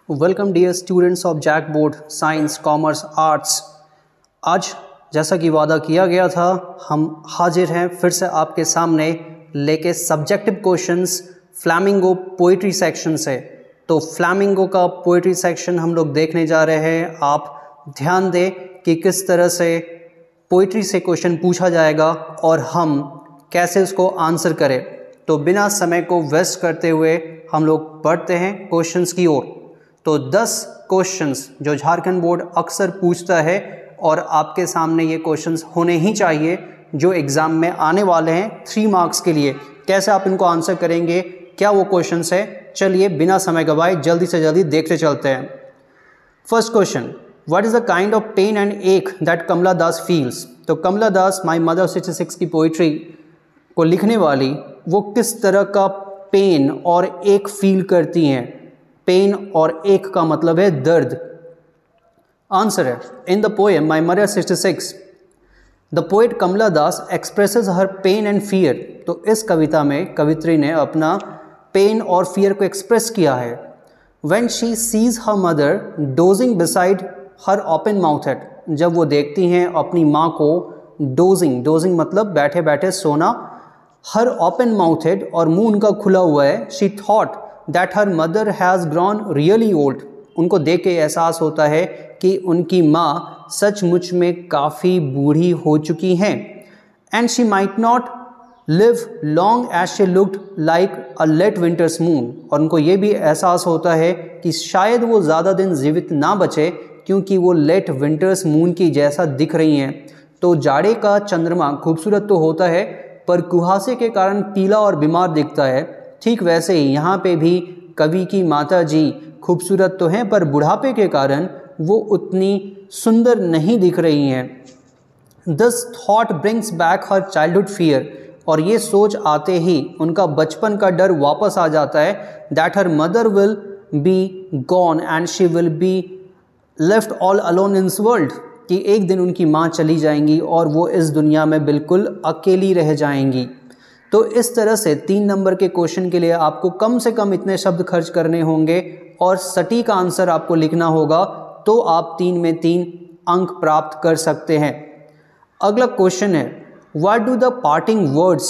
Welcome dear students of JAC board science commerce arts. आज जैसा कि वादा किया गया था, हम हाजिर हैं फिर से आपके सामने लेके subjective questions flamingo poetry section से। तो फ्लैमिंगो का पोइट्री सेक्शन हम लोग देखने जा रहे हैं। आप ध्यान दें कि किस तरह से पोइट्री से क्वेश्चन पूछा जाएगा और हम कैसे उसको आंसर करें। तो बिना समय को वेस्ट करते हुए हम लोग बढ़ते हैं क्वेश्चंस की ओर। तो 10 क्वेश्चंस जो झारखंड बोर्ड अक्सर पूछता है और आपके सामने ये क्वेश्चंस होने ही चाहिए जो एग्ज़ाम में आने वाले हैं 3 मार्क्स के लिए। कैसे आप इनको आंसर करेंगे, क्या वो क्वेश्चंस है, चलिए बिना समय गवाए जल्दी से जल्दी देखते चलते हैं। First question, what is the kind of pain and ache that Kamala Das feels. तो कमला दास माई मदर 66 की पोइट्री को लिखने वाली वो किस तरह का पेन और एक फील करती हैं। पेन और एक का मतलब है दर्द। आंसर है in the poem my mother 66 the poet Kamala Das expresses her pain and fear. तो इस कविता में कवित्री ने अपना पेन और फियर को एक्सप्रेस किया है। When she sees her mother dozing beside her open mouthed, जब वो देखती हैं अपनी माँ को डोजिंग मतलब बैठे बैठे सोना, हर ओपन माउथेड और मुंह उनका खुला हुआ है। She thought that her mother has grown really old, उनको देख के एहसास होता है कि उनकी माँ सचमुच में काफ़ी बूढ़ी हो चुकी हैं। And she might not live long as she looked like a late winter's moon, और उनको ये भी एहसास होता है कि शायद वो ज़्यादा दिन जीवित ना बचे क्योंकि वो लेट विंटर्स मून की जैसा दिख रही हैं। तो जाड़े का चंद्रमा खूबसूरत तो होता है पर कुहासे के कारण पीला और बीमार दिखता है। ठीक वैसे ही यहाँ पे भी कवि की माता जी खूबसूरत तो हैं पर बुढ़ापे के कारण वो उतनी सुंदर नहीं दिख रही हैं। This thought brings back her childhood fear, और ये सोच आते ही उनका बचपन का डर वापस आ जाता है। That her mother will be gone and she will be left all alone in this world, कि एक दिन उनकी माँ चली जाएंगी और वो इस दुनिया में बिल्कुल अकेली रह जाएंगी। तो इस तरह से 3 नंबर के क्वेश्चन के लिए आपको कम से कम इतने शब्द खर्च करने होंगे और सटीक आंसर आपको लिखना होगा, तो आप 3 में 3 अंक प्राप्त कर सकते हैं। अगला क्वेश्चन है, what do the parting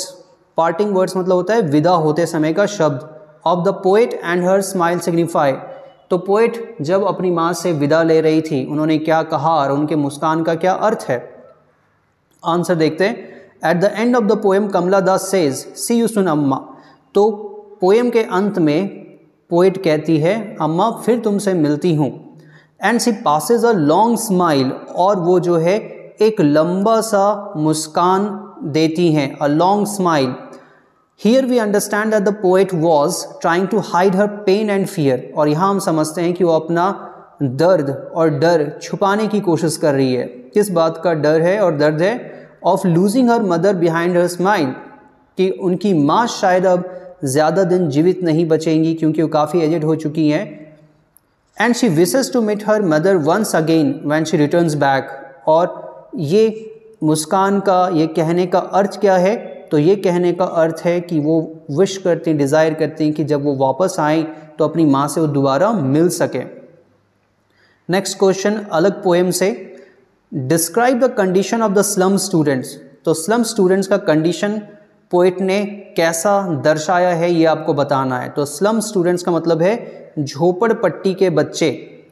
words मतलब होता है विदा होते समय का शब्द, of the poet and her smile signify. तो पोएट जब अपनी माँ से विदा ले रही थी उन्होंने क्या कहा और उनके मुस्कान का क्या अर्थ है। आंसर देखते हैं। At the end of the poem Kamala Das says see you soon Amma. तो पोएम के अंत में पोएट कहती है अम्मा फिर तुमसे मिलती हूँ। And she passes a long smile, और वो जो है एक लंबा सा मुस्कान देती हैं, a long smile. Here we understand that the poet was trying to hide her pain and fear, और यहाँ हम समझते हैं कि वो अपना दर्द और डर छुपाने की कोशिश कर रही है। किस बात का डर है और दर्द है? Of losing her mother behind her smile, कि उनकी माँ शायद अब ज़्यादा दिन जीवित नहीं बचेंगी क्योंकि वो काफ़ी एजेड हो चुकी हैं। And she wishes to meet her mother once again when she returns back. और ये मुस्कान का ये कहने का अर्थ क्या है? तो ये कहने का अर्थ है कि वो विश करती, डिज़ायर करती हैं कि जब वो वापस आएँ तो अपनी माँ से वो दोबारा मिल सकें। नेक्स्ट क्वेश्चन अलग पोएम से, describe the condition of the slum students. तो स्लम स्टूडेंट्स का कंडीशन पोएट ने कैसा दर्शाया है ये आपको बताना है। तो स्लम स्टूडेंट्स का मतलब है झोपड़पट्टी के बच्चे।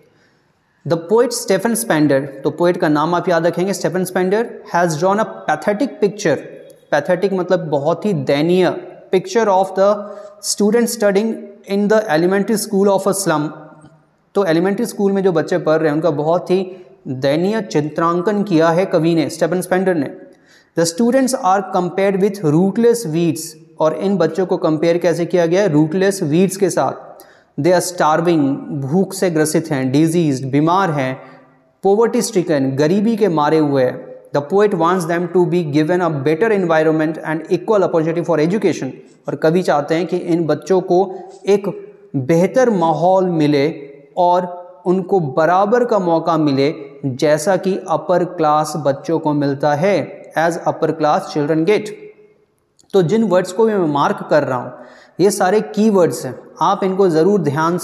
द पोएट स्टेफन स्पेंडर, तो पोएट का नाम आप याद रखेंगे Stephen Spender, has drawn a pathetic picture. Pathetic मतलब बहुत ही दयनीय picture of the student studying in the elementary school of a slum. तो एलिमेंट्री स्कूल में जो बच्चे पढ़ रहे हैं उनका बहुत ही दयनीय चित्रांकन किया है कवि ने, स्टेफन स्पेंडर ने। The students are compared with rootless weeds, और इन बच्चों को कंपेयर कैसे किया गया है? रूटलेस वीड्स के साथ। दे आर स्टार्विंग, भूख से ग्रसित हैं, डिजीज्ड, बीमार हैं, पोवर्टी स्ट्रिकन, गरीबी के मारे हुए हैं। The poet wants them to be given a better environment and equal opportunity for education, और कवि चाहते हैं कि इन बच्चों को एक बेहतर माहौल मिले और उनको बराबर का मौका मिले जैसा कि अपर क्लास बच्चों को मिलता है, as upper class children get. तो जिन वर्ड्स को मैं मार्क कर रहा हूँ ये सारे की वर्ड्स हैं, आप इनको ज़रूर ध्यान से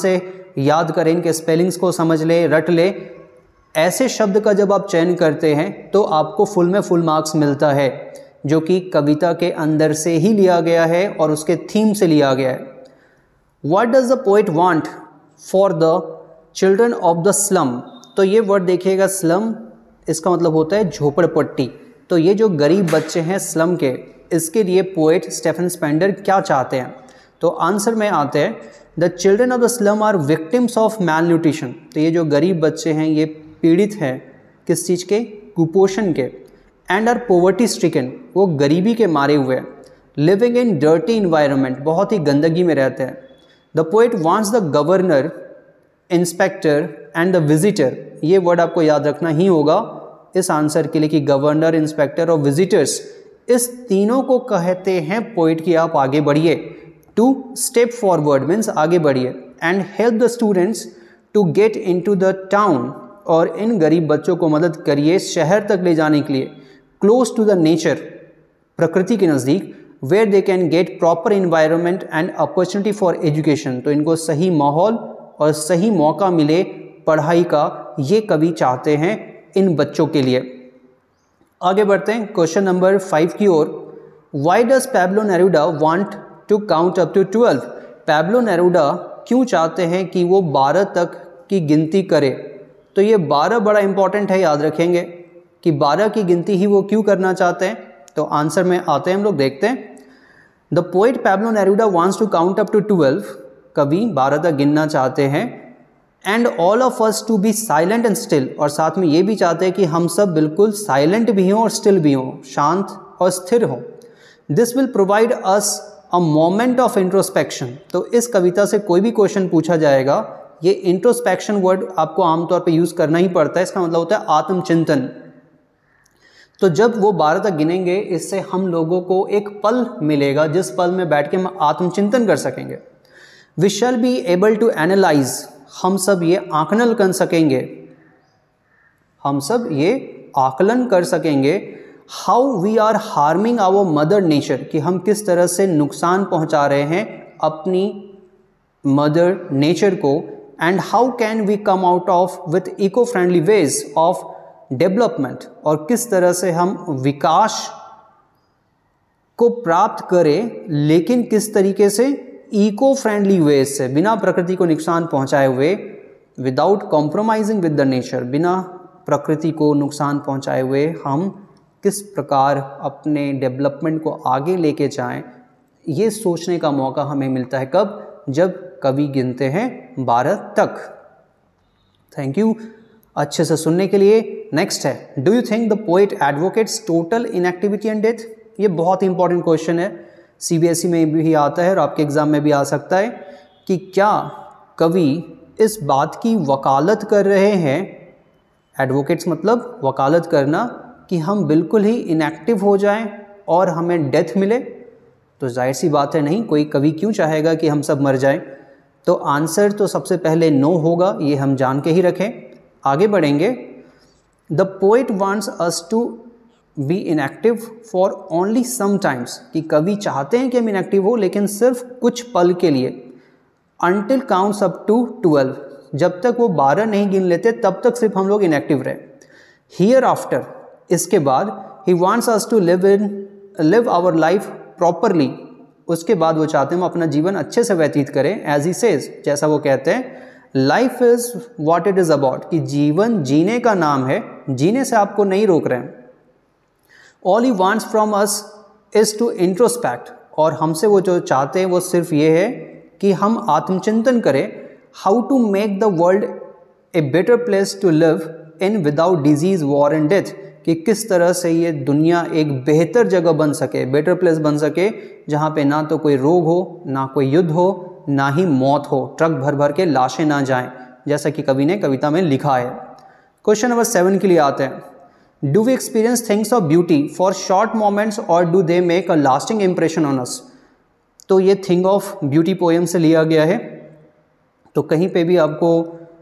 याद करें, इनके स्पेलिंग्स को समझ ले, रट ले। ऐसे शब्द का जब आप चयन करते हैं तो आपको फुल में फुल मार्क्स मिलता है, जो कि कविता के अंदर से ही लिया गया है और उसके थीम से लिया गया है। What does the poet want for the children of the slum. तो ये वर्ड देखिएगा, स्लम, इसका मतलब होता है झोपड़पट्टी। तो ये जो गरीब बच्चे हैं स्लम के, इसके लिए पोएट स्टेफन स्पेंडर क्या चाहते हैं। तो आंसर में आते हैं, the children of the slum are victims of malnutrition. तो ये जो गरीब बच्चे हैं ये पीड़ित हैं किस चीज़ के, कुपोषण के। एंड आर पोवर्टी स्ट्रिकन, वो गरीबी के मारे हुए हैं। लिविंग इन डर्टी इन्वायरमेंट, बहुत ही गंदगी में रहते हैं। The poet wants the governor, inspector and the visitor. ये वर्ड आपको याद रखना ही होगा इस आंसर के लिए कि गवर्नर, इंस्पेक्टर और विजिटर्स, इस तीनों को कहते हैं पोइट कि आप आगे बढ़िए। टू स्टेप फॉरवर्ड मीन्स आगे बढ़िए। And help the students to get into the town, और इन गरीब बच्चों को मदद करिए शहर तक ले जाने के लिए। क्लोज टू द नेचर, प्रकृति के नज़दीक। Where they can get proper environment and opportunity for education, तो इनको सही माहौल और सही मौका मिले पढ़ाई का, ये कवि चाहते हैं इन बच्चों के लिए। आगे बढ़ते हैं क्वेश्चन नंबर 5 की ओर। Why does Pablo Neruda want to count up to 12। Pablo Neruda क्यों चाहते हैं कि वो 12 तक की गिनती करे। तो ये 12 बड़ा इंपॉर्टेंट है, याद रखेंगे कि 12 की गिनती ही वो क्यों करना चाहते हैं। तो आंसर में आते हैं, हम लोग देखते हैं। The poet Pablo Neruda wants to count up to 12, कवि 12 तक गिनना चाहते हैं। And all of us to be silent and still, और साथ में ये भी चाहते हैं कि हम सब बिल्कुल साइलेंट भी हों और स्टिल भी हों, शांत और स्थिर हों। This will provide us a moment of introspection. तो इस कविता से कोई भी क्वेश्चन पूछा जाएगा, ये इंट्रोस्पेक्शन वर्ड आपको आमतौर पे यूज़ करना ही पड़ता है। इसका मतलब होता है आत्मचिंतन। तो जब वो 12 तक गिनेंगे, इससे हम लोगों को एक पल मिलेगा जिस पल में बैठ के हम आत्मचिंतन कर सकेंगे। We shall be able to analyse, हम सब ये आकलन कर सकेंगे, हम सब ये आकलन कर सकेंगे। How we are harming our mother nature, कि हम किस तरह से नुकसान पहुंचा रहे हैं अपनी मदर नेचर को। And how can we come out of with eco friendly ways of development, और किस तरह से हम विकास को प्राप्त करें, लेकिन किस तरीके से, इको फ्रेंडली वेज से, बिना प्रकृति को नुकसान पहुंचाए हुए। Without compromising with the nature, बिना प्रकृति को नुकसान पहुंचाए हुए हम किस प्रकार अपने डेवलपमेंट को आगे लेके जाएं, ये सोचने का मौका हमें मिलता है। कब? जब कवि गिनते हैं 12 तक। थैंक यू अच्छे से सुनने के लिए। नेक्स्ट है, do you think the poet advocates total inactivity and death. ये बहुत इंपॉर्टेंट क्वेश्चन है, सीबीएसई में भी आता है और आपके एग्जाम में भी आ सकता है, कि क्या कवि इस बात की वकालत कर रहे हैं, एडवोकेट्स मतलब वकालत करना, कि हम बिल्कुल ही इनएक्टिव हो जाएं और हमें डेथ मिले। तो जाहिर सी बात है नहीं, कोई कवि क्यों चाहेगा कि हम सब मर जाएं। तो आंसर तो सबसे पहले नो होगा, ये हम जान के ही रखें। आगे बढ़ेंगे। The poet wants us to be inactive for only sometimes, कि कवि चाहते हैं कि हम इनएक्टिव हो लेकिन सिर्फ कुछ पल के लिए। अनटिल काउंट्स अप टू 12, जब तक वो 12 नहीं गिन लेते तब तक सिर्फ हम लोग इनएक्टिव रहे। हियर आफ्टर, इसके बाद, he wants us to live our life properly, उसके बाद वो चाहते हैं हम अपना जीवन अच्छे से व्यतीत करें। एज ही सेज, जैसा वो कहते हैं, life is what it is about, कि जीवन जीने का नाम है, जीने से आपको नहीं रोक रहे हैं। All he wants from us is to introspect, और हमसे वो जो चाहते हैं वो सिर्फ ये है कि हम आत्मचिंतन करें। How to make the world a better place to live in without disease, war and death, कि किस तरह से ये दुनिया एक बेहतर जगह बन सके, बेटर प्लेस बन सके, जहाँ पे ना तो कोई रोग हो, ना कोई युद्ध हो, ना ही मौत हो, ट्रक भर भर के लाशें ना जाएं, जैसा कि कवि ने कविता में लिखा है। क्वेश्चन नंबर 7 के लिए आते हैं। Do we experience things of beauty for short moments और do they make a lasting impression on us. तो ये थिंग ऑफ ब्यूटी पोएम से लिया गया है। तो कहीं पे भी आपको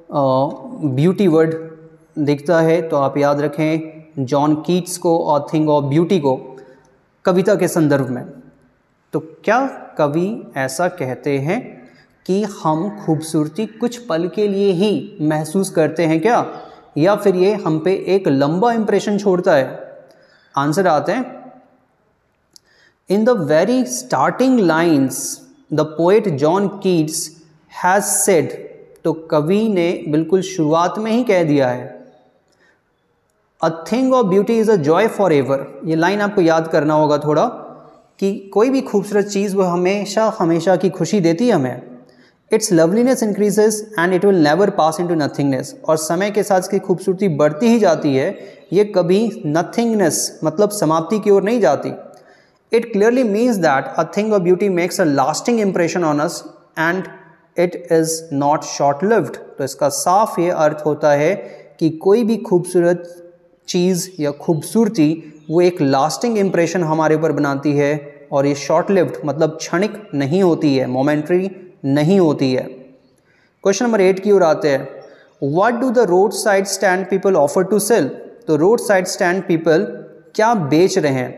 ब्यूटी वर्ड दिखता है तो आप याद रखें जॉन कीट्स को और थिंग ऑफ ब्यूटी को कविता के संदर्भ में। तो क्या कवि ऐसा कहते हैं कि हम खूबसूरती कुछ पल के लिए ही महसूस करते हैं क्या, या फिर ये हम पे एक लंबा इंप्रेशन छोड़ता है? आंसर आते हैं, in the very starting lines the poet John Keats has said, तो कवि ने बिल्कुल शुरुआत में ही कह दिया है, a thing of beauty is a joy for ever. ये लाइन आपको याद करना होगा थोड़ा, कि कोई भी खूबसूरत चीज़ वो हमेशा हमेशा की खुशी देती है हमें। Its loveliness increases and it will never pass into nothingness, और समय के साथ इसकी खूबसूरती बढ़ती ही जाती है, ये कभी नथिंगनेस मतलब समाप्ति की ओर नहीं जाती। It clearly means that a thing of beauty makes a lasting impression on us and it is not short lived. तो इसका साफ ये अर्थ होता है कि कोई भी खूबसूरत चीज़ या खूबसूरती वो एक लास्टिंग इम्प्रेशन हमारे ऊपर बनाती है, और ये शॉर्ट लिव्ड मतलब क्षणिक नहीं होती है, मोमेंट्री नहीं होती है। क्वेश्चन नंबर 8 की ओर आते हैं, what do the roadside stand people offer to sell? तो रोड साइड स्टैंड पीपल क्या बेच रहे हैं?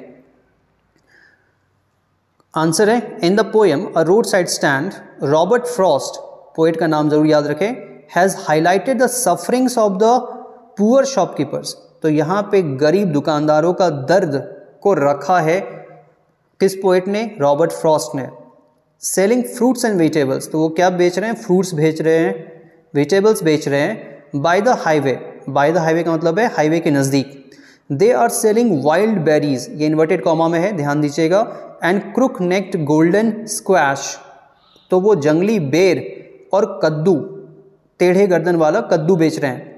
आंसर है, in the poem a roadside stand, Robert Frost, poet का नाम जरूर याद रखें, has highlighted the sufferings of the poor shopkeepers. तो यहाँ पे गरीब दुकानदारों का दर्द को रखा है किस पोएट ने? रॉबर्ट फ्रॉस्ट ने। सेलिंग फ्रूट्स एंड वेजिटेबल्स, तो वो क्या बेच रहे हैं? फ्रूट्स बेच रहे हैं, वेजिटेबल्स बेच रहे हैं। By the highway, by the highway का मतलब है हाईवे के नज़दीक। They are selling wild berries, ये इन्वर्टेड कॉमा में है, ध्यान दीजिएगा। And crook necked golden squash, तो वो जंगली बेर और कद्दू, टेढ़े गर्दन वाला कद्दू बेच रहे हैं।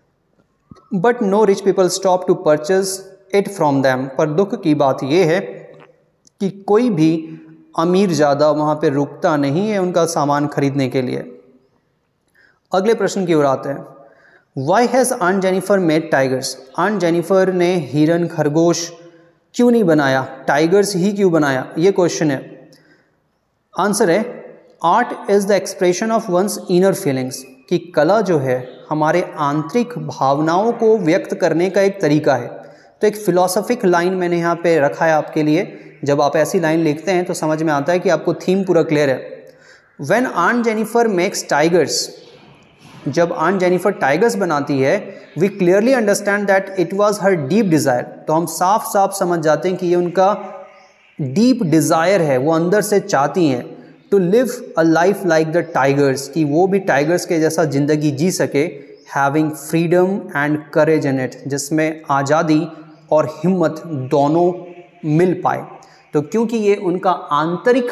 But no rich people stop to purchase it from them, पर दुख की बात यह है कि कोई भी अमीर ज़्यादा वहाँ पे रुकता नहीं है उनका सामान खरीदने के लिए। अगले प्रश्न की ओर आते हैं, why has Aunt Jennifer made tigers? Aunt Jennifer ने हिरन खरगोश क्यों नहीं बनाया, टाइगर्स ही क्यों बनाया? ये क्वेश्चन है। आंसर है, art is the expression of one's inner feelings, कि कला जो है हमारे आंतरिक भावनाओं को व्यक्त करने का एक तरीका है। तो एक फिलोसॉफिक लाइन मैंने यहाँ पे रखा है आपके लिए। जब आप ऐसी लाइन लिखते हैं तो समझ में आता है कि आपको थीम पूरा क्लियर है। When Aunt Jennifer makes tigers, जब आंट जेनिफर टाइगर्स बनाती है, we clearly understand that it was her deep desire. तो हम साफ साफ समझ जाते हैं कि ये उनका डीप डिज़ायर है, वो अंदर से चाहती हैं to live a life like the tigers, कि वो भी टाइगर्स के जैसा ज़िंदगी जी सके। Having freedom and courage in it, जिसमें आज़ादी और हिम्मत दोनों मिल पाए। तो क्योंकि ये उनका आंतरिक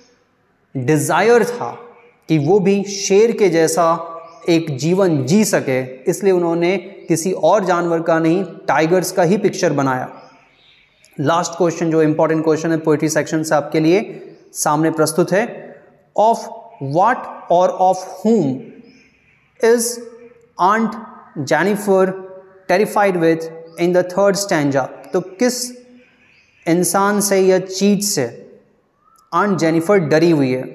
डिज़ायर था कि वो भी शेर के जैसा एक जीवन जी सके, इसलिए उन्होंने किसी और जानवर का नहीं, टाइगर्स का ही पिक्चर बनाया। लास्ट क्वेश्चन जो इंपॉर्टेंट क्वेश्चन है पोएट्री सेक्शन से आपके लिए सामने प्रस्तुत है, of what or of whom is Aunt Jennifer terrified with in the third stanza? तो किस इंसान से या चीज से आंट जेनिफर डरी हुई है?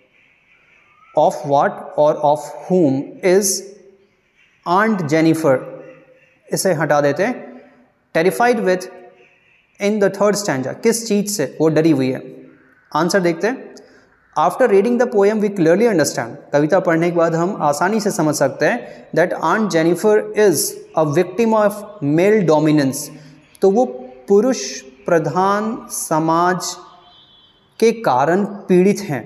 Of what or of whom is Aunt Jennifer, इसे हटा देते हैं, terrified with in the third stanza, किस चीज से वो डरी हुई है? आंसर देखते हैं। After reading the poem we clearly understand, कविता पढ़ने के बाद हम आसानी से समझ सकते हैं that Aunt Jennifer is a victim of male dominance. तो वो पुरुष प्रधान समाज के कारण पीड़ित हैं।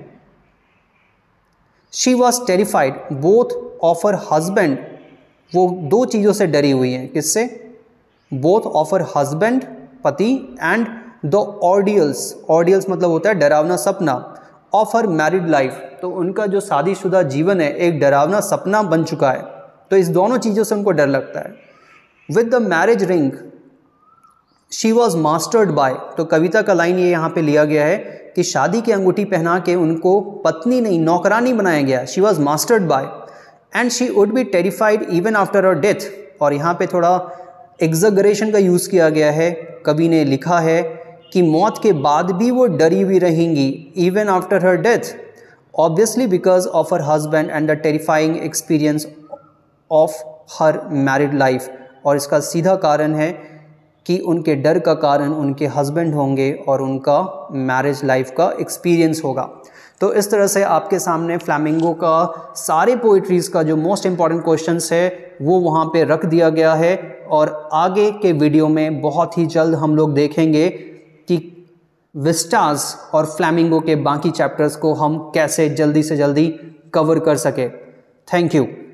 She was terrified both of her husband, वो दो चीज़ों से डरी हुई हैं। किससे? बोथ ऑफ हर हस्बैंड पति, एंड द ऑर्डियल्स, ऑर्डियल्स मतलब होता है डरावना सपना, ऑफ हर मैरिड लाइफ, तो उनका जो शादीशुदा जीवन है एक डरावना सपना बन चुका है। तो इस दोनों चीज़ों से उनको डर लगता है। With the marriage ring she was mastered by, तो कविता का लाइन ये यहाँ पे लिया गया है कि शादी की अंगूठी पहना के उनको पत्नी नहीं नौकरानी बनाया गया। She was mastered by and she would be terrified even after her death, और यहाँ पे थोड़ा एग्जैगरेशन का यूज़ किया गया है। कवि ने लिखा है कि मौत के बाद भी वो डरी हुई रहेंगी, even after her death, obviously because of her husband and the terrifying experience of her married life. और इसका सीधा कारण है कि उनके डर का कारण उनके हस्बैंड होंगे और उनका मैरिज लाइफ का एक्सपीरियंस होगा। तो इस तरह से आपके सामने फ्लैमिंगो का सारे पोइट्रीज़ का जो मोस्ट इम्पॉर्टेंट क्वेश्चंस है वो वहाँ पे रख दिया गया है। और आगे के वीडियो में बहुत ही जल्द हम लोग देखेंगे कि विस्टास और फ्लैमिंगो के बाकी चैप्टर्स को हम कैसे जल्दी से जल्दी कवर कर सके। Thank you.